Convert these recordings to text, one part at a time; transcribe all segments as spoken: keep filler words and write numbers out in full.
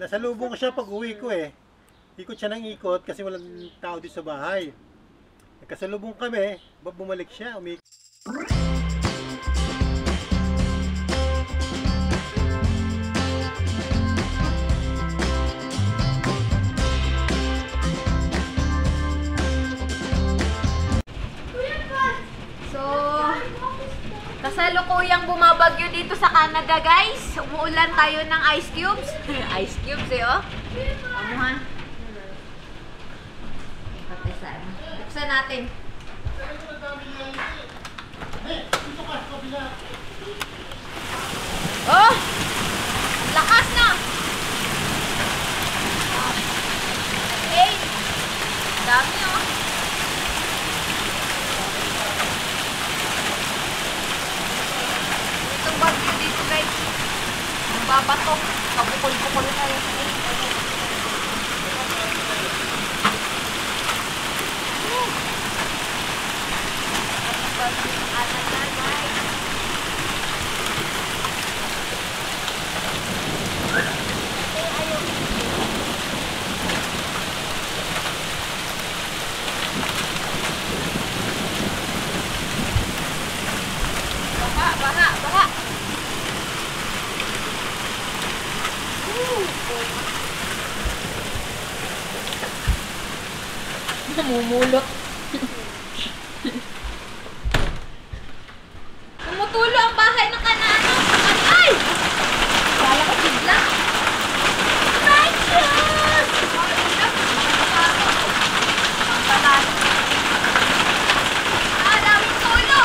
Nasalubong ko siya pag uwi ko eh. Ikot siya ng ikot kasi walang tao dito sa bahay. Nagkasalubong kami, bumalik siya, umikot. Kasalukuyang bumabagyo dito sa Canada, guys. Umuulan tayo ng ice cubes. Ice cubes eh, oh. Ano ha? Buksan natin. Oh! Lakas na! Hey! Dami, oh. Bagyo dito, guys. Ang babatok. Kabukol-bukol na yung snake. Bagyo yung anak na, guys. Ayaw. Baha, baha, baha. Namumulot. Tumutulo ang bahay ng kanano. Ay! Kala ko bigla. Righteous! Ah, daming tulo.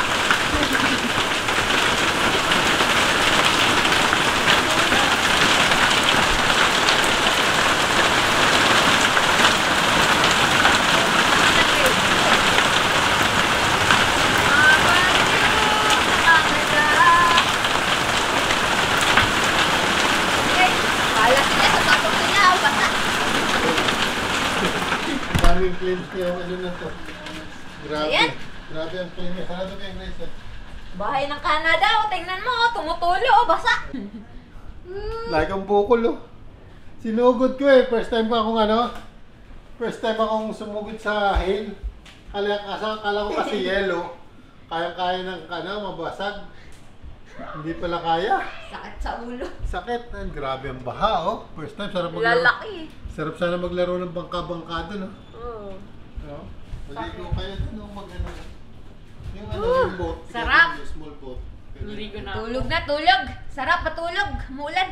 Daming claims niya yung ano na to. Grabe. Ayan. Grabe ang claim niya. Sarado kayo, Grace. Bahay ng Canada, oh. Tingnan mo, oh. Tumutulo, oh. Basa. Like ang bukol, oh. Sinugod ko eh. First time ko akong ano. First time akong sumugod sa hail. Kala, kasa, kala ko kasi yellow. Kaya-kaya ng ano, mabasag. Hindi pala kaya. Sakit sa ulo. Sakit. Ay, grabe ang baha, oh. First time, sarap maglaro. Lalaki. Sarap sana maglaro ng bangka-bangka doon, oh. Oh. No? Maligo kayo doon, oh. Mag-ano. Yung ano, Uh, yung boat. sarap. Yung small boat. Maligo na. Tulog na, tulog. Sarap, patulog. Muulan.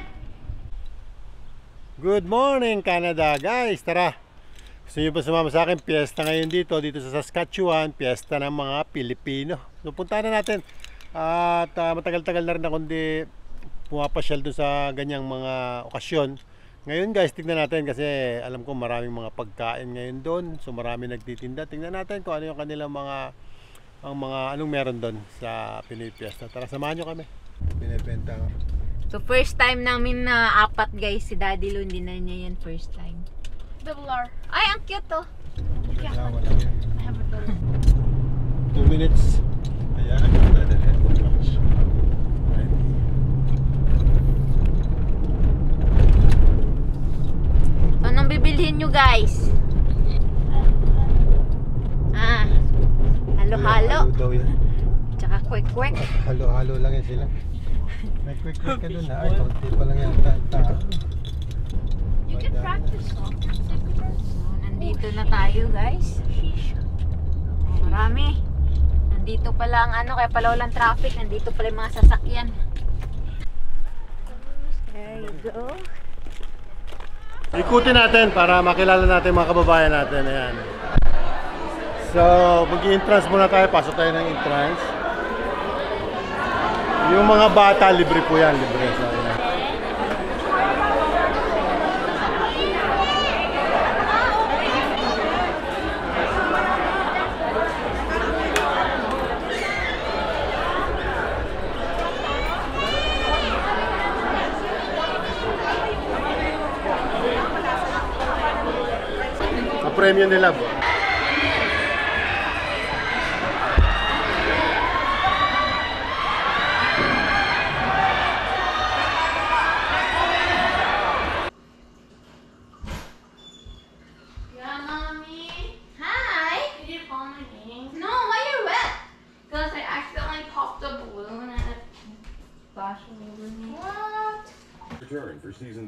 Good morning, Canada, guys. Tara. Gusto nyo ba sumama sa akin? Piyesta ngayon dito, dito sa Saskatchewan. Piyesta ng mga Pilipino. So, punta na natin. At uh, matagal-tagal na rin ako hindi pumapasyal doon sa ganyang mga okasyon. Ngayon, guys, tignan natin kasi alam ko maraming mga pagkain ngayon doon. So, marami nagtitinda. Tingnan natin kung ano yung kanilang mga ang mga anong meron doon sa Pinoy Fiesta. Tara, samahan nyo kami. Pinibenta ko. So, first time namin na apat, guys. Si Daddy Lou, hindi na niya yan first time. Double R. Ay, ang cute, oh. Wala, wala yan. I have a double. Two minutes. Ayan, another head. Anong bibilhin nyo, guys? Ah, halo-halo. Halo daw yan. Tsaka quick-quick. Halo-halo lang yan sila. May quick-quick ka dun, ha? Ay, kaunti pa lang yan. Ta- You can practice song. So, nandito na tayo, guys. Marami. Nandito pala ang ano, kaya pala walang traffic. Nandito pala yung mga sasakyan. There you go. Ikutin natin para makilala natin mga kababayan natin. Ayan. So, mag-i-entrance muna tayo. Pasok tayo ng entrance. Yung mga bata, libre po yan. Libre. So, ayan. Premium nila po.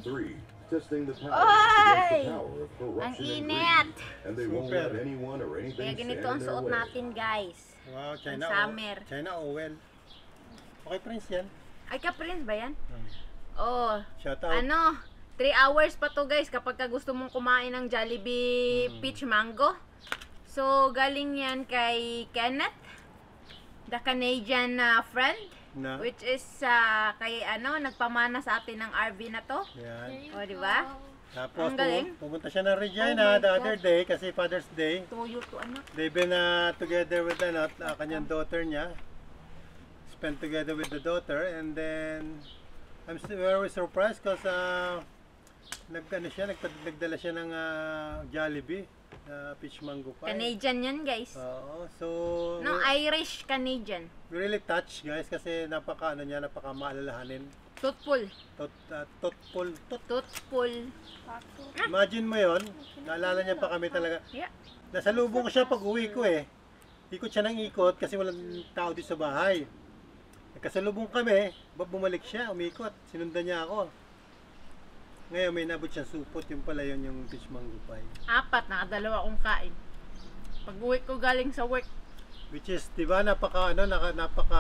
three, testing the power Ay! against the power of Ang corruption and init! greed. And they won't Super. let anyone or Kaya anything ganito stand ang in their suot way. natin, guys. Wow, China, Ang summer. O- China Owel. Okay, Prince yan. Ay, ka-prince ba yan? Hmm. Oh, Shout out. ano, three hours pa to guys kapag ka gusto mong kumain ng Jollibee Hmm. Peach Mango. So, galing yan kay Kenneth, the Canadian uh, friend, Na? which is uh, kay ano, nagpamana sa atin ng R V na to. Yan. O, di ba? Tapos Ang galing. pumu- pumunta siya ng Regina Oh my the other God. day kasi Father's Day. Tuyo to anak. They've been uh, together with ano, uh, kanyang daughter niya. Spent together with the daughter and then I'm still very surprised because uh, nag, ano siya, nagpad, nagdala siya ng uh, Jollibee na peach mango pie. Canadian yan guys. Oo, so No, we, Irish Canadian. we really touched guys kasi napaka ano niya, napaka maalalahanin. Toothful. Tot, uh, totful, tot. Toothful. Imagine mo yon, naalala niya pa kami talaga. Yeah. Nasa lubong ko siya pag uwi ko eh. Ikot siya ng ikot kasi walang tao dito sa bahay. Nagkasalubong kami, ba- bumalik siya, umikot, sinundan niya ako. Ngayon may nabot siyang supot, yung pala yun yung peach mango pie. Apat, nakadalawa akong kain. Pag uwi ko galing sa work, Which is, di ba, napaka, ano, naka, napaka,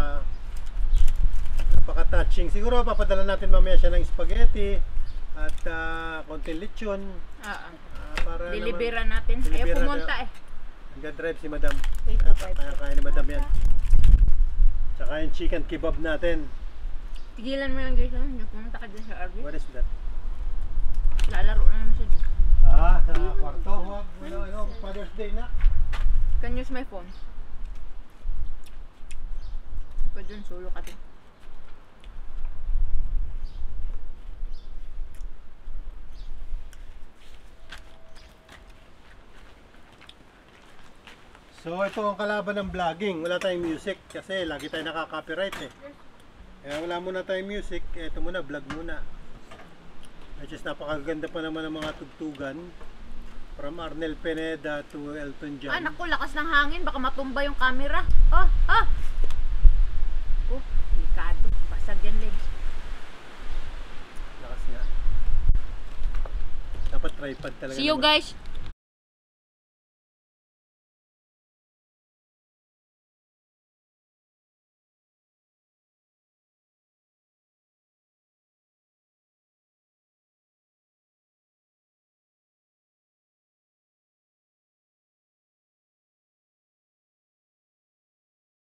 napaka touching. Siguro papadala natin mamaya siya ng spaghetti at uh, konting lechon. ah, ah, ah, para deliveran natin. Ayaw Deliveran pumunta na- eh. Nag-drive si madam. Wait, Kaya, wait, kaya wait. kaya ni madam yan. Tsaka yung chicken kebab natin. Tigilan mo yung guys, ah. Hindi pumunta ka dyan sa R V. What is that? Lalaro na naman siya dyan. Ah, sa kwarto. Huwag, ano, ano, Father's Day na. Can use my phone. Ikaw dyan, solo ka din. So ito ang kalaban ng vlogging. Wala tayong music kasi lagi tayo nakaka-copyright eh. Kaya wala muna tayong music. Ito muna, vlog muna. Which is napakaganda pa naman ng mga tugtugan. From Arnel Pineda to Elton John. Ah, naku, lakas ng hangin. Baka matumba yung camera. Oh, oh! Oh, delikado. Basag yan, Legs. Lakas nga. Dapat tripod talaga. See you naman. guys